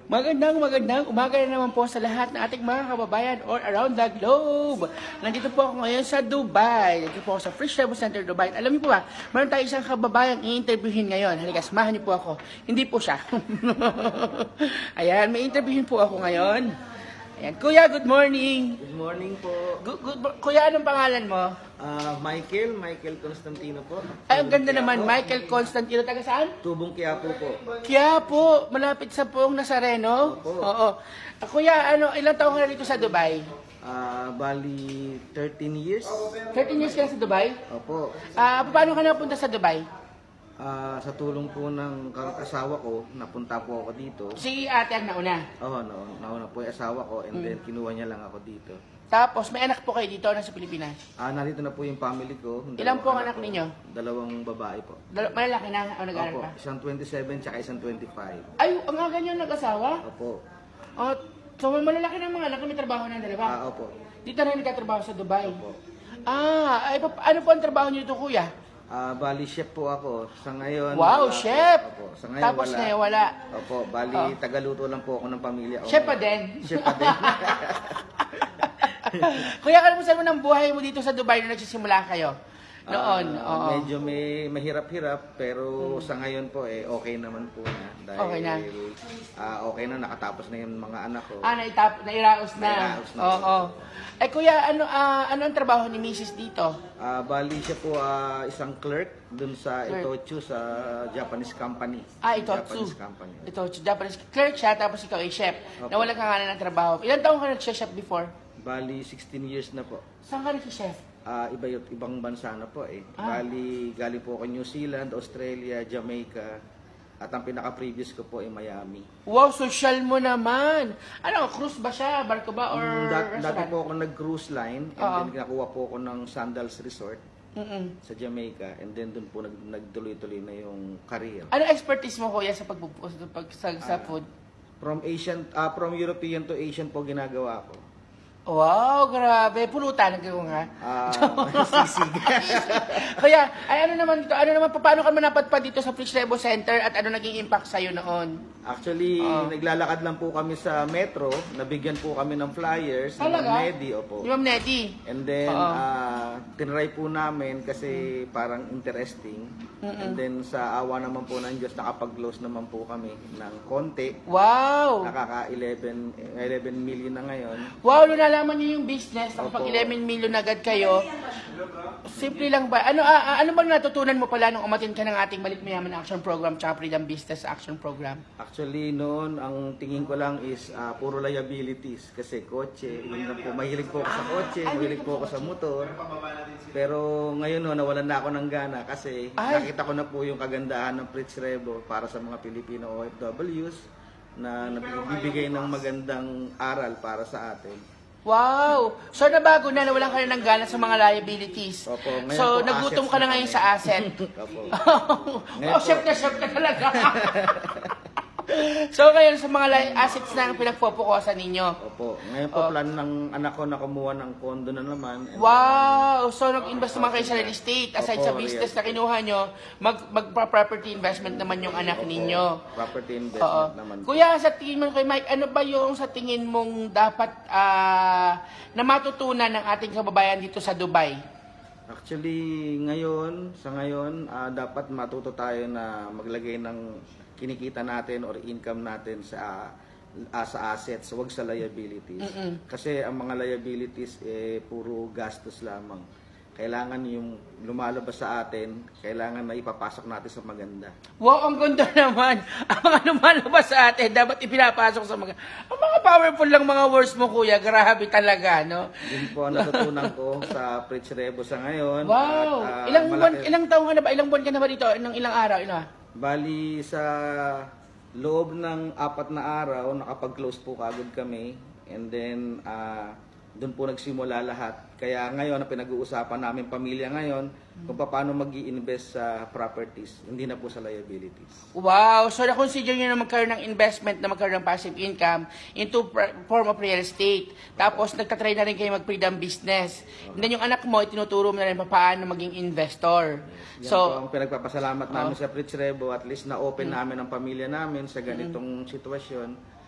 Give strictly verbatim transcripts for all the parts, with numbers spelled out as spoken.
Magandang magandang umaga na naman po sa lahat ng ating mga kababayan all around the globe. Nandito po ako ngayon sa Dubai. Nandito po ako sa Fresh Travel Center, Dubai. Alam niyo po ba, meron tayo isang kababayang i-interviewin ngayon. Halika, samahan niyo po ako. Hindi po siya. Ayan, may interviewin po ako ngayon. Ayan, Kuya, good morning. Good morning po. Good, good, Kuya, anong pangalan mo? Uh, Michael, Michael Constantino po. Ay, ang ganda naman, Michael Constantino. Taga saan? Tubong Quiapo po. Quiapo, malapit sa Poong Nazareno. Opo. Oo. Ah, Kuya, ano, ilang taon ka na dito sa Dubai? Uh, bali, thirteen years. thirteen years ka na sa Dubai? Opo. Ah, paano ka napunta sa Dubai? Uh, sa tulong po ng asawa ko, napunta po ako dito. Si ate ang nauna. Oo, no, nauna po yung asawa ko and then kinuha niya lang ako dito. Tapos, may anak po kayo dito na sa Pilipinas? Ah, narito na po yung family ko. Ilan po ang Dalawang anak ko. ninyo? Dalawang babae po. Dal- Malalaki na o nag-aaral Opo, pa? isang twenty-seven tsaka isang twenty-five. Ay, ang aga niyo nag-asawa? Opo. Oh, so, malalaki na mga anak, may trabaho na dalawa? Ah, opo. Dito na nagtatrabaho sa Dubai? Opo. Ah, ay, pa- ano po ang trabaho niyo dito, kuya? Ah, bali chef po ako. Sa ngayon, Wow, wala po. chef! Opo. Sa ngayon, Tapos wala. ngayon, wala. Opo, bali Oh. tagaluto lang po ako ng pamilya ko. Chef pa din? Chef pa din. Kuya, kalamusan mo ng buhay mo dito sa Dubai na nagsisimula kayo? Noon, Ah, oo. Medyo may mahirap-hirap pero sa ngayon po eh okay naman po na dahil Okay na. ah, okay na nakatapos na yung mga anak ko. Ah, naitap, nairaos na. Nairaos na. Oo. Eh, kuya, ano, ah, ano ang trabaho ni Missus dito? Ah, bali siya po ah, isang clerk dun sa Clerk. Itochu sa Japanese company. Ah, Itochu. Japanese company. Ito, Japanese clerk siya, tapos ikaw ay chef. Opo. Nawalan ka nga na ng trabaho. Ilan taong ka nag-chef before? Bali sixteen years na po. Saan ka nag-chef? Ah, iba yung ibang bansa na po eh. Ah. Bali galing po ako New Zealand, Australia, Jamaica. At ang pinaka-previous ko po ay Miami. Wow, social mo naman. Ano, cruise ba siya? Barko ba? Or Mm, dat- dati restaurant? po ako nag-cruise line and Oo. then nakuha po ako ng Sandals Resort Mm-mm. sa Jamaica and then doon po nag nagtuloy-tuloy na yung career. Ano expertise mo, kuya, sa pagbubukas pag, sa, sa Ah. food? From Asian ah, from European to Asian po ginagawa ko. Wow, grabe. Pulutan ko nga. Ah, sisig. Kaya, ay ano naman dito, ano naman, paano ka napadpad dito sa Fresh Travel Center at ano naging impact sa'yo noon? Actually, Oo. naglalakad lang po kami sa metro, nabigyan po kami ng flyers, ng Talaga? Medi, opo. Di Ma'am Nettie? And then, Oo. ah, tinry po namin kasi parang interesting. And then, sa awa naman po ng Diyos, nakapag-close naman po kami ng konti. Wow! Nakaka eleven million na ngayon. Wow, nung nalaman niyo yung business, nakapag Opo. eleven million agad kayo. Simple lang ba? Ano ah, ah, ano bang natutunan mo pala nung umatin ka ng ating Balik Mayaman Action Program tsaka Freedom Business Action Program? Actually, noon, ang tingin ko lang is ah, puro liabilities. Kasi kotse, yun lang po, mahilig po ako sa kotse, mahilig po ako sa motor. Pero ngayon no, nawalan na ako ng gana kasi Ay. nakita ko na po yung kagandahan ng Fritz Revo para sa mga Pilipino O F Ws na nagbibigay ng magandang aral para sa atin. Wow! So nabago na, nawalan ka na ng gana sa mga liabilities. Opo, ngayon So po, nagutom assets ka na na ngayon kami. sa asset. Opo. oh, Ngayon po- chef na chef ka talaga. So ngayon sa mga li- assets na ang pinagpopokusan ninyo. Opo. Ngayon po, plan ng anak ko na kumuha ng condo na naman. And Wow! So nag-invest naman kayo sa real estate. Aside Opo, sa business real na kinuha nyo, mag, mag-property investment naman yung anak Opo, ninyo. Property Oo. investment naman. po. Kuya, sa tingin mo kay Mike, ano ba yung sa tingin mong dapat ah, na matutunan ng ating kababayan dito sa Dubai? Actually, ngayon, sa ngayon, ah, dapat matuto tayo na maglagay ng kinikita natin or income natin sa ah, sa assets, wag sa liabilities. Mm-mm. Kasi ang mga liabilities eh puro gastos lamang. Kailangan yung lumalabas sa atin, kailangan na ipapasok natin sa maganda. Wow, ang ganda naman. Ang mga lumalabas sa atin, dapat ipinapasok sa mga... Ang mga powerful lang mga words mo, kuya. Grabe talaga, no? Yun po ang natutunan ko sa Fritz Revo sa ngayon. Wow! At, ah, ilang buwan, malaki- ilang taon ka na ba? Ilang buwan ka na ba dito? Ilang, ilang araw? Ilang? Bali sa loob ng apat na araw, nakapag-close po kagad kami. And then, ah, doon po nagsimula lahat. Kaya ngayon, ang pinag-uusapan namin pamilya ngayon, kung paano mag invest sa properties, hindi na po sa liabilities. Wow! So, na-consider nyo na magkaroon ng investment, na magkaroon ng passive income into pr- form of real estate. Tapos, nagtatry na rin kayo mag-freedom business. And then, yung anak mo, itinuturo mo na rin paano maging investor. Yan So, po ang pinagpapasalamat namin sa Fritz Revo. At least na-open namin ang pamilya namin sa ganitong sitwasyon.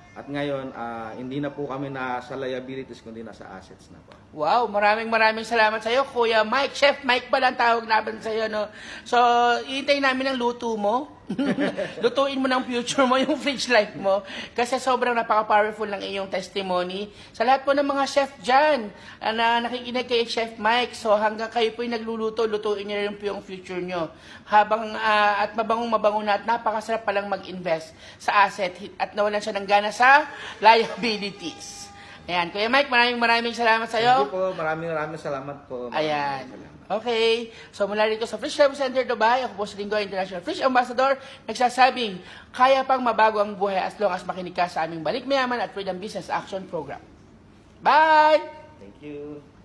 At ngayon, ah, hindi na po kami nasa liabilities kundi nasa assets na po. Wow, maraming maraming salamat sa iyo, Kuya Mike. Chef Mike pala ang tawag namin sa iyo, no? So, iintay namin ang luto mo. Lutuin mo ng future mo, yung fridge life mo. Kasi sobrang napaka-powerful ng iyong testimony. Sa lahat po ng mga chef dyan ah, na nakikinig kay Chef Mike, so hanggang kayo po yung nagluluto, lutuin niyo rin po yung future nyo. Habang, ah, at mabangong mabango na at napakasarap palang mag-invest sa asset at nawalan siya ng gana sa liabilities. Ayan, Kuya Mike, maraming maraming salamat sa iyo. Thank you po. Maraming maraming salamat po. Maraming Ayan. salamat. Okay. So mula rito sa Fish Travel Center Dubai, ako po si Linggo International Fish Ambassador, nagsasabing, kaya pang mabago ang buhay as long as makinig ka sa aming Balik Mayaman at Freedom Business Action Program. Bye! Thank you.